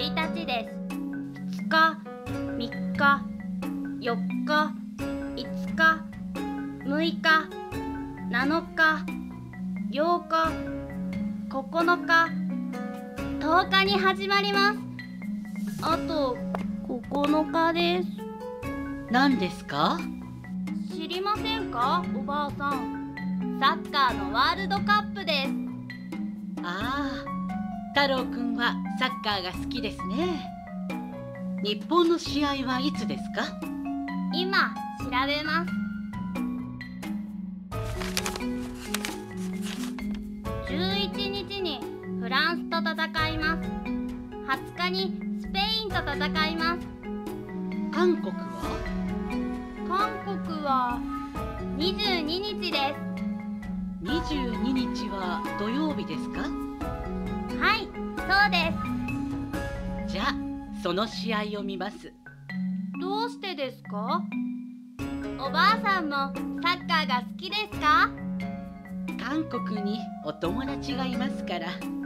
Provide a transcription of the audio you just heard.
1日です。2日、3日、4日、5日、6日、7日、8日、9日、10日に始まります。あと9日です。 何ですか？ 知りませんか、おばあさん。サッカーのワールドカップです。 ああ、太郎くんはサッカーが好きですね。日本の試合はいつですか？ 今調べます。11日にフランスと戦います。20日にスペインと戦います。 韓国は？ 韓国は22日です。 22日は土曜日ですか？ はい、そうです。 じゃあその試合を見ます。 どうしてですか？おばあさんもサッカーが好きですか？ 韓国にお友達がいますから。